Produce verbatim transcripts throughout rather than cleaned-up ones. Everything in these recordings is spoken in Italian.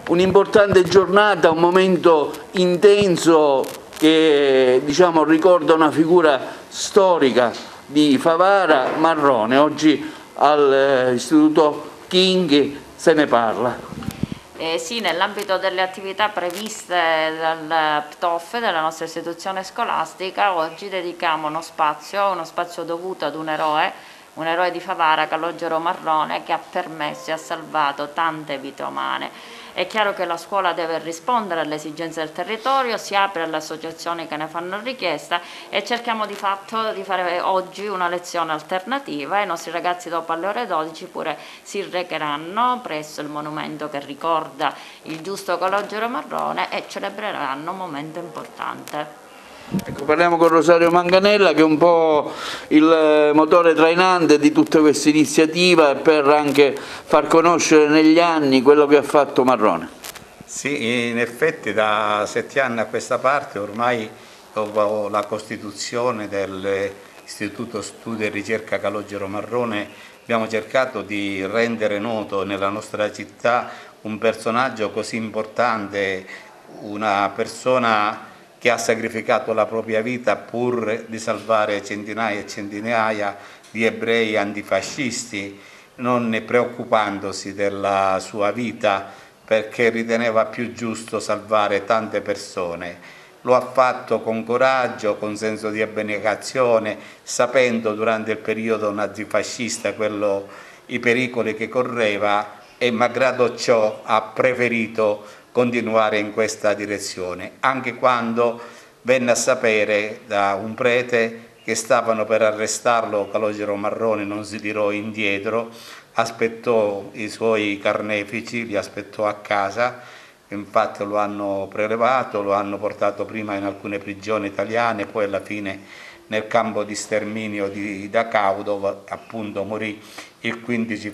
un'importante giornata, un momento intenso che diciamo, ricorda una figura storica di Favara, Marrone. Oggi all'Istituto King se ne parla. Eh sì, nell'ambito delle attività previste dal P T O F, della nostra istituzione scolastica, oggi dedichiamo uno spazio, uno spazio dovuto ad un eroe, un eroe di Favara, Calogero Marrone, che ha permesso e ha salvato tante vite umane. È chiaro che la scuola deve rispondere alle esigenze del territorio, si apre alle associazioni che ne fanno richiesta e cerchiamo di fatto di fare oggi una lezione alternativa. I nostri ragazzi dopo alle ore dodici pure si recheranno presso il monumento che ricorda il giusto Calogero Marrone e celebreranno un momento importante. Ecco, parliamo con Rosario Manganella, che è un po' il motore trainante di tutta questa iniziativa per anche far conoscere negli anni quello che ha fatto Marrone. Sì, in effetti da sette anni a questa parte, ormai dopo la costituzione dell'Istituto Studio e Ricerca Calogero Marrone, abbiamo cercato di rendere noto nella nostra città un personaggio così importante, una persona che ha sacrificato la propria vita pur di salvare centinaia e centinaia di ebrei antifascisti, non ne preoccupandosi della sua vita perché riteneva più giusto salvare tante persone. Lo ha fatto con coraggio, con senso di abnegazione, sapendo durante il periodo nazifascista quello, i pericoli che correva e malgrado ciò ha preferito continuare in questa direzione, anche quando venne a sapere da un prete che stavano per arrestarlo, Calogero Marrone non si tirò indietro, aspettò i suoi carnefici, li aspettò a casa, infatti lo hanno prelevato, lo hanno portato prima in alcune prigioni italiane, poi alla fine nel campo di sterminio di Dachau, dove appunto morì il quindici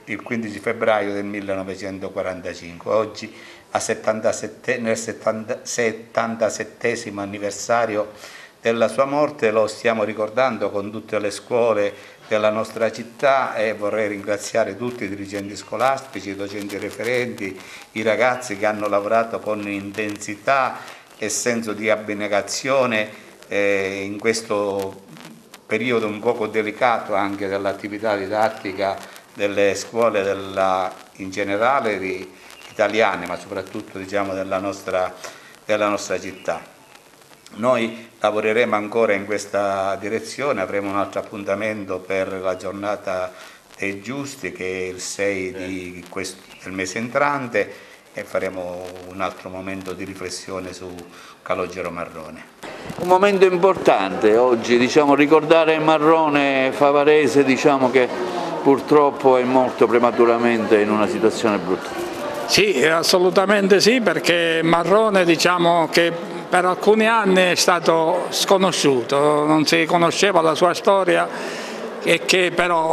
febbraio del millenovecentoquarantacinque. Oggi a settantasette, nel settantasettesimo anniversario della sua morte lo stiamo ricordando con tutte le scuole della nostra città e vorrei ringraziare tutti i dirigenti scolastici, i docenti referenti, i ragazzi che hanno lavorato con intensità e senso di abnegazione eh, in questo periodo un poco delicato anche dell'attività didattica delle scuole della, in generale di, italiane, ma soprattutto diciamo, della, nostra, della nostra città. Noi lavoreremo ancora in questa direzione, avremo un altro appuntamento per la giornata dei giusti che è il sei di questo, del mese entrante e faremo un altro momento di riflessione su Calogero Marrone. Un momento importante oggi, diciamo, ricordare Marrone favarese, diciamo, che purtroppo è morto prematuramente in una situazione brutta. Sì, assolutamente sì, perché Marrone diciamo che per alcuni anni è stato sconosciuto, non si conosceva la sua storia e che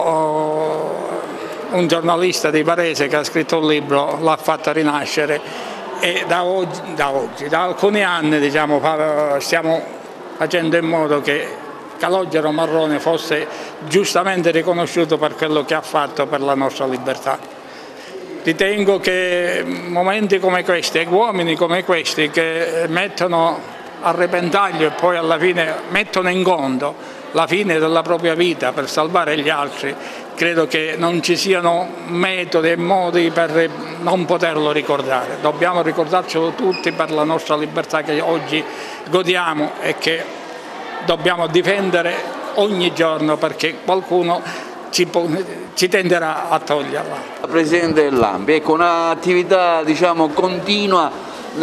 però un giornalista di Varese che ha scritto un libro l'ha fatta rinascere e da oggi, da, oggi, da alcuni anni diciamo, stiamo facendo in modo che Calogero Marrone fosse giustamente riconosciuto per quello che ha fatto per la nostra libertà. Ritengo che momenti come questi, uomini come questi che mettono a repentaglio e poi alla fine mettono in conto la fine della propria vita per salvare gli altri, credo che non ci siano metodi e modi per non poterlo ricordare. Dobbiamo ricordarcelo tutti per la nostra libertà che oggi godiamo e che dobbiamo difendere ogni giorno perché qualcuno ci, ci tenderà a toglierla. Presidente dell'A M P I, ecco, un'attività diciamo, continua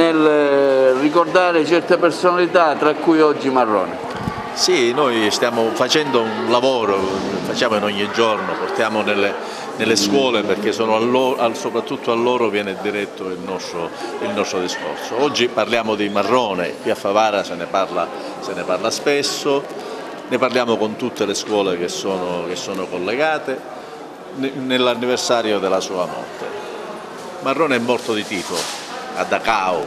nel ricordare certe personalità, tra cui oggi Marrone. Sì, noi stiamo facendo un lavoro, facciamo in ogni giorno, portiamo nelle, nelle scuole perché sono a loro, soprattutto a loro viene diretto il nostro, il nostro discorso. Oggi parliamo di Marrone, qui a Favara se ne parla, se ne parla spesso, ne parliamo con tutte le scuole che sono, che sono collegate nell'anniversario della sua morte. Marrone è morto di tifo a Dachau,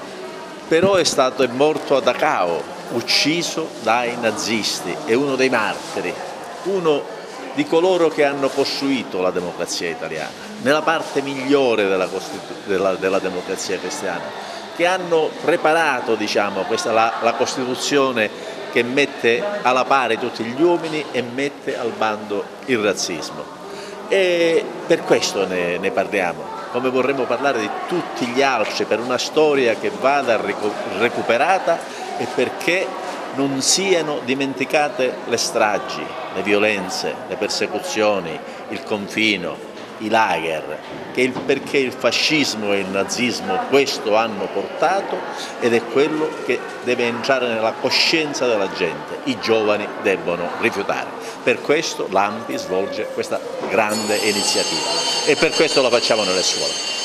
però è stato è morto a Dachau, ucciso dai nazisti, è uno dei martiri, uno di coloro che hanno costruito la democrazia italiana. nella parte migliore della, della, della democrazia cristiana, che hanno preparato, diciamo, questa, la, la Costituzione che mette alla pari tutti gli uomini e mette al bando il razzismo. E per questo ne, ne parliamo, come vorremmo parlare di tutti gli altri, per una storia che vada recuperata e perché non siano dimenticate le stragi, le violenze, le persecuzioni, il confino, i lager, che il, perché il fascismo e il nazismo questo hanno portato ed è quello che deve entrare nella coscienza della gente. I giovani debbono rifiutare. Per questo l'A M P I svolge questa grande iniziativa e per questo la facciamo nelle scuole.